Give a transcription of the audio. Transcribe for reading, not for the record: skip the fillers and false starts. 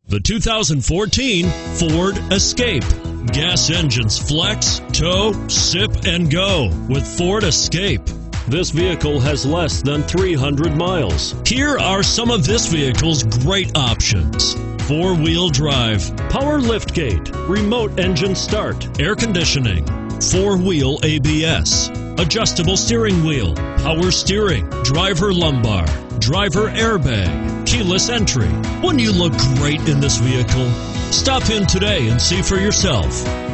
The 2014 Ford Escape. Gas engines flex, tow, sip, and go with Ford Escape. This vehicle has less than 300 miles. Here are some of this vehicle's great options: four-wheel drive, power liftgate, remote engine start, air conditioning, four-wheel ABS, adjustable steering wheel, power steering, driver lumbar, driver airbag, keyless entry. Wouldn't you look great in this vehicle? Stop in today and see for yourself.